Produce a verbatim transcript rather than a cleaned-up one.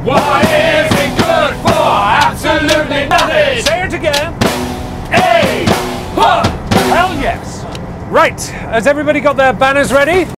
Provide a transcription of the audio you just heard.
What is it good for? Absolutely nothing! Say it again. Hey! Huh! Hell yes. Right, has everybody got their banners ready?